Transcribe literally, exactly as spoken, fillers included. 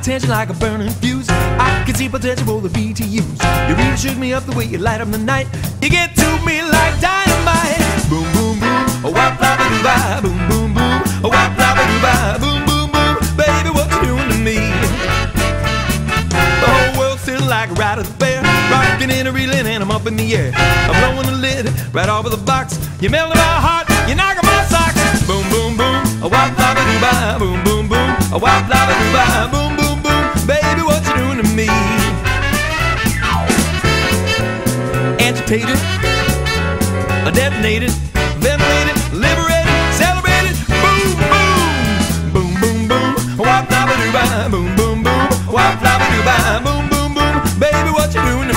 attention like a burning fuse. I can see potential for the B T Us. You really shook me up the way you light up the night. You get to me like dynamite. Boom, boom, boom, oh, wop, flop, doo, bye. Boom, boom, boom, oh, wop, flop, doo, bye. Boom, boom, boom, baby, what you doing to me? The whole world's still like a ride at the fair, rocking and a reeling and I'm up in the air. I'm blowing the lid right off of the box. You melting my heart, you knocking my socks. Boom, boom, boom, oh, wop, flop, doo, bye. Boom, boom, boom, oh, wop, flop, doo, bye. Boom, boom, boom, baby, what you doing to me? Agitated, detonated, ventilated, liberated, celebrated. Boom, boom, boom, boom, boom, wop, flop, doo, bye. Boom, boom, boom, wop, flop, doo, bye. Boom, boom, boom, baby, what you doing to me?